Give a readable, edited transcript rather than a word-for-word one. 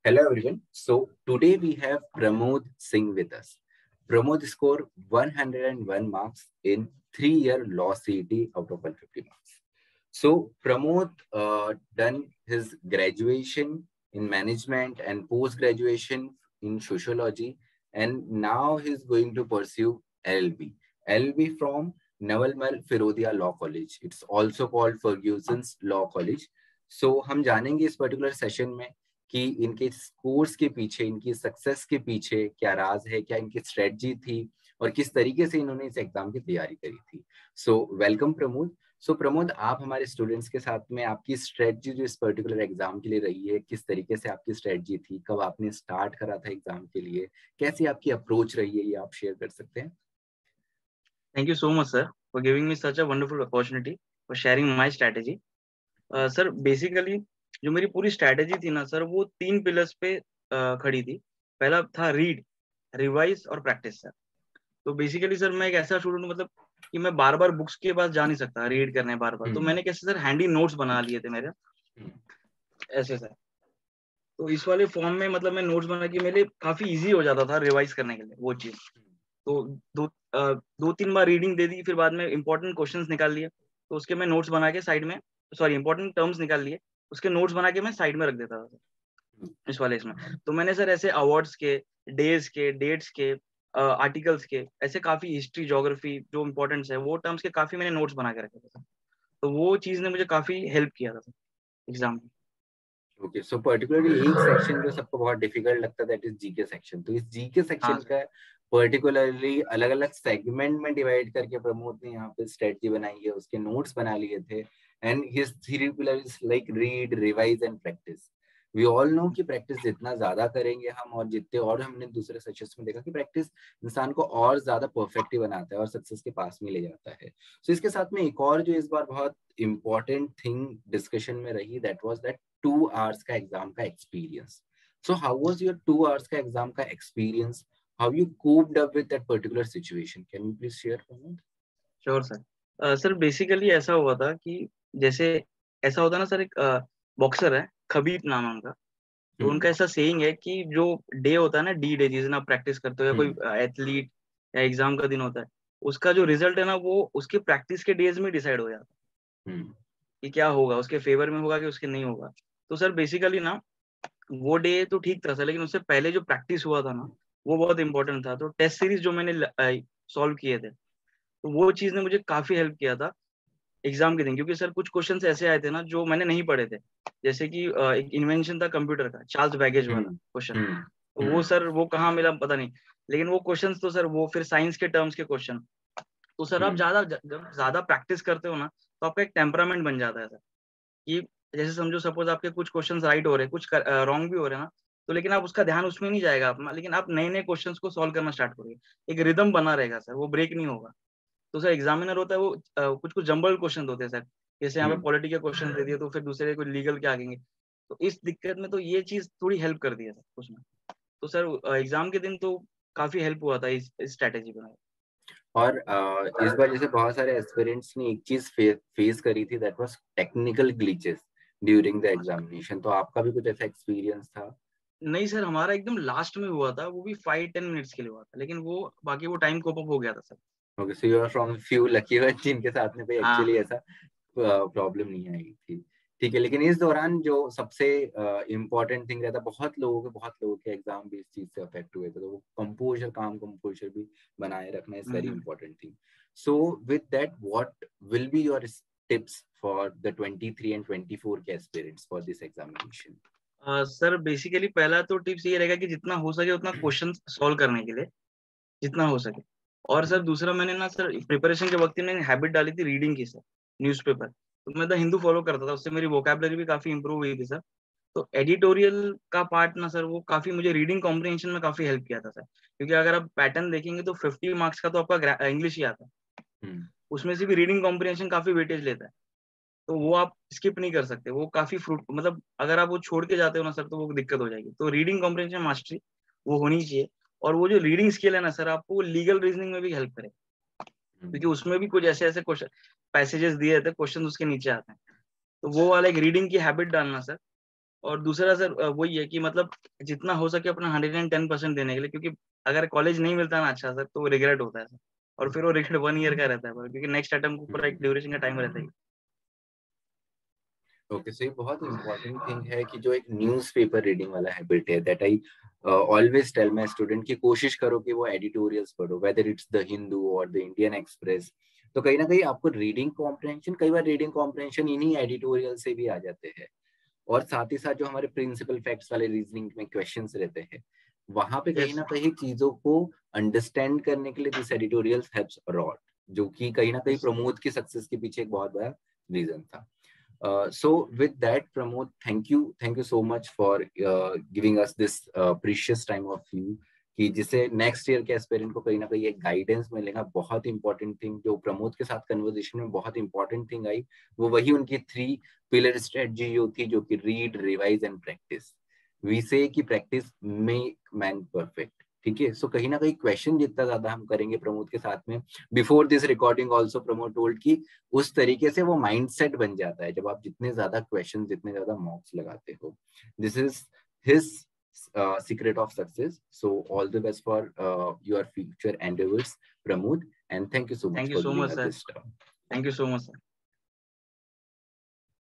Hello everyone. So today we have Pramod Singh with us. Pramod scored 101 marks in 3-year law CET out of 150 marks. So Pramod done his graduation in management and post-graduation in sociology, and now he's going to pursue LLB. LLB from Nawalmal Firodia Law College. It's also called Ferguson's Law College. So हम जानेंगे इस particular session में कि इनके course के पीछे, इनकी success के पीछे क्या राज है, क्या इनकी स्ट्रेटजी थी और किस तरीके से इन्होंने इस एग्जाम की तैयारी करी थी. So welcome Pramod. So Pramod, आप हमारे स्टूडेंट्स के साथ में आपकी स्ट्रेटजी जो इस पर्टिकुलर एग्जाम के लिए रही है, किस तरीके से आपकी स्ट्रेटजी थी, कब आपने स्टार्ट करा था एग्जाम के लिए, कैसी आपकी अप्रोच रही है, ये आप शेयर कर सकते हैं. Thank you so much, sir, for giving me such a wonderful opportunity for sharing my strategy. Sir basically जो मेरी पूरी स्ट्रैटेजी थी ना सर, वो 3 पिलर्स पे खड़ी थी. पहला था रीड, रिवाइज और प्रैक्टिस सर. तो बेसिकली सर मैं एक ऐसा स्टूडेंट मतलब कि मैं बार बार बुक्स के पास जा नहीं सकता रीड करने बार बार. तो मैंने कैसे सर हैंडी नोट्स बना लिए थे मेरे ऐसे सर. तो इस वाले फॉर्म में मतलब मैं नोट्स बना के मेरे काफी इजी हो जाता था रिवाइज करने के लिए वो चीज. तो दो तीन बार रीडिंग दे दी, फिर बाद में इंपॉर्टेंट क्वेश्चंस निकाल लिए, तो उसके मैं नोट्स बना के साइड में, सॉरी इंपॉर्टेंट टर्म्स निकाल लिए, उसके नोट्स बना के मैं साइड में रख देता था इस वाले इसमें. तो मैंने सर ऐसे अवार्ड्स के, डेज के, डेट्स के, आर्टिकल्स के, ऐसे काफी हिस्ट्री, ज्योग्राफी जो इंपॉर्टेंट्स है वो टर्म्स के काफी मैंने नोट्स बना के रखे थे. तो वो चीज ने मुझे काफी हेल्प किया था एग्जाम में. ओके, सो पर्टिकुलरली एक सेक्शन जो सबको बहुत डिफिकल्ट लगता है, दैट इज जीके सेक्शन. तो इस जीके सेक्शन का पर्टिकुलरली अलग अलग सेगमेंट में डिवाइड करके प्रमोद ने यहाँ पे स्ट्रेटजी बनाई है, उसके नोट्स बना लिए थे. And his 3 pillars like read, revise and practice. We all know कि प्रैक्टिस जितना ज्यादा करेंगे हम, और जितने, और हमने दूसरे सेशंस में देखा कि प्रैक्टिस इंसान को और ज्यादा परफेक्ट बनाता है और सक्सेस के पास में ले जाता है. सो इसके साथ में एक और जो इस बार बहुत इंपॉर्टेंट थिंग डिस्कशन में रही, दैट वाज दैट 2 hours का एग्जाम का experience. So how was your 2 hours का एग्जाम का experience? How you coped up with that particular situation? Can you please share Pramod? Sure sir. Sir basically ऐसा हुआ था कि जैसे ऐसा होता ना सर, एक बॉक्सर है खबीब नाम है उनका. तो उनका ऐसा सेइंग है कि जो डे होता है ना, डी डे, जिस दिन आप प्रैक्टिस करते हो या कोई एथलीट या एग्जाम का दिन होता है, उसका जो रिजल्ट है ना वो उसके प्रैक्टिस के डेज में डिसाइड हो जाता है कि क्या होगा, उसके फेवर में होगा कि उसके नहीं होगा. तो सर बेसिकली ना वो डे तो ठीक था सर, लेकिन उससे पहले जो प्रैक्टिस हुआ था ना वो बहुत इंपॉर्टेंट था. तो टेस्ट सीरीज जो मैंने सॉल्व किए थे, तो वो चीज ने मुझे काफी हेल्प किया था एग्जाम के दिन. क्योंकि सर कुछ क्वेश्चंस ऐसे आए थे ना जो मैंने नहीं पढ़े थे. जैसे कि एक इन्वेंशन था कंप्यूटर का, चार्ल्स बैगेज वाला क्वेश्चन. तो वो सर वो कहाँ मिला पता नहीं, लेकिन वो क्वेश्चंस तो सर वो फिर साइंस के टर्म्स के क्वेश्चन. तो सर आप ज्यादा प्रैक्टिस करते हो ना, तो आपका एक टेम्परामेंट बन जाता है सर. कि जैसे समझो सपोज आपके कुछ क्वेश्चंस राइट हो रहे हैं, कुछ रॉन्ग भी हो रहे हैं ना, तो लेकिन आप उसका ध्यान उसमें नहीं जाएगा अपना, लेकिन आप नए नए क्वेश्चंस को सॉल्व करना स्टार्ट करोगे. एक रिदम बना रहेगा सर, वो ब्रेक नहीं होगा. तो सर एग्जामिनर होता है वो कुछ कुछ जंबल क्वेश्चन होते हैं सर. जैसे यहाँ पे पॉलिटी के क्वेश्चन दे दिए तो फिर दूसरे कोई लीगल के आएंगे. तो इस दिक्कत में तो ये चीज थोड़ी हेल्प कर दी है सर उसमें. तो सर एग्जाम के दिन तो काफी हेल्प हुआ था इस स्ट्रेटेजी बनाए. और इस बार जैसे बहुत सारे एस्पिरेंट्स ने एक चीज फेस करी थी, that was technical glitches during the examination. तो आपका भी कुछ ऐसा एक्सपीरियंस था? नहीं सर, हमारा एकदम लास्ट में हुआ था, वो भी 5-10 मिनट्स के लिए हुआ था, लेकिन वो बाकी वो टाइम कोप अप हो गया था sir. Okay, so you are from few lucky one जिनके साथ में कोई एक्चुअली ऐसा प्रॉब्लम नहीं आई थी. ठीक है, लेकिन इस दौरान जो सबसे इम्पोर्टेंट थिंग रहता, बहुत लोगों के एग्जाम भी इस चीज से अफेक्ट हुए थे, तो वो कंपोजर, कंपोजर भी बनाए रखना is very important thing. So with that, what will be your tips for the 23 and 24 के aspirants for this examination? Sir basically पहला तो टिप्स ये रहेगा कि जितना हो सके उतना क्वेश्चन सॉल्व करने के लिए, जितना हो सके. और सर दूसरा, मैंने ना सर प्रिपरेशन के वक्त मैंने हैबिट डाली थी रीडिंग की सर, न्यूज़पेपर. तो मैं द हिंदू फॉलो करता था, उससे मेरी वोकैबुलरी भी काफी इंप्रूव हुई थी सर. तो एडिटोरियल का पार्ट ना सर वो काफी मुझे रीडिंग कॉम्प्रिहेंशन में काफी हेल्प किया था सर. क्योंकि अगर आप पैटर्न देखेंगे तो 50 मार्क्स का तो आपका इंग्लिश ही आता है, उसमें से भी रीडिंग कॉम्प्रिहेंशन काफी वेटेज लेता है. तो वो आप स्किप नहीं कर सकते, वो काफी फ्रूट, मतलब अगर आप वो छोड़ के जाते हो ना सर तो वो दिक्कत हो जाएगी. तो रीडिंग कॉम्प्रिहेंशन मास्टरी वो होनी चाहिए. और वो जो रीडिंग स्किल है ना सर, आपको लीगल रीजनिंग में भी हेल्प करे, क्योंकि उसमें भी कुछ ऐसे ऐसे क्वेश्चन पैसेजेस दिए रहते हैं, क्वेश्चन उसके नीचे आते हैं. तो वो वाला एक रीडिंग की हैबिट डालना सर, और दूसरा सर वही है कि मतलब जितना हो सके अपना 110% देने के लिए, क्योंकि अगर कॉलेज नहीं मिलता ना अच्छा सर तो रिग्रेट होता है सर, और फिर वो रिग्रेट 1 ईयर का रहता है, क्योंकि नेक्स्ट अटेम्प्ट को पूरा एक ड्यूरेशन का टाइम रहता है। ओके, सो ये बहुत इंपॉर्टेंट थिंग है कि जो एक न्यूज़पेपर रीडिंग वाला हैबिट है, that I always tell my student कि कोशिश करो कि वो एडिटोरियल्स पढ़ो, वेदर इट्स द हिंदू और द इंडियन एक्सप्रेस। तो कहीं ना कहीं आपको रीडिंग कॉम्प्रहेंशन, कई बार रीडिंग कॉम्प्रहेंशन इन्हीं एडिटोरियल से भी आ जाते हैं। और साथ ही साथ जो हमारे प्रिंसिपल फैक्ट्स वाले रीजनिंग में क्वेश्चंस रहते हैं, वहां पे कहीं ना कहीं चीजों को अंडरस्टैंड करने के लिए this editorials helps a lot, जो कि कहीं ना कहीं प्रमोद की सक्सेस के पीछे एक बहुत बड़ा रीजन था। So with that, Pramod, thank you so much for giving us this precious time of you, कि जिससे नेक्स्ट ईयर के एस्पिरेंट को कहीं ना कहीं एक गाइडेंस मिलेगा। बहुत इंपॉर्टेंट थिंग जो प्रमोद के साथ कन्वर्सेशन में बहुत इंपॉर्टेंट थिंग आई, वो वही उनकी 3 पिलर स्ट्रेटजी जो थी, जो कि read, revise and practice. We say कि प्रैक्टिस मेक मैन परफेक्ट। ठीक है, सो कहीं ना कहीं क्वेश्चन जितना ज्यादा हम करेंगे प्रमोद के साथ में, before this recording also Pramod told कि उस तरीके से वो माइंडसेट बन जाता है जब आप जितने ज्यादा क्वेश्चन, जितने ज्यादा मॉक्स लगाते हो। This is his secret of success. So all the best for your future endeavors, Pramod, and thank you so much thank you for so giving much us sir, this stuff. Thank you so much sir.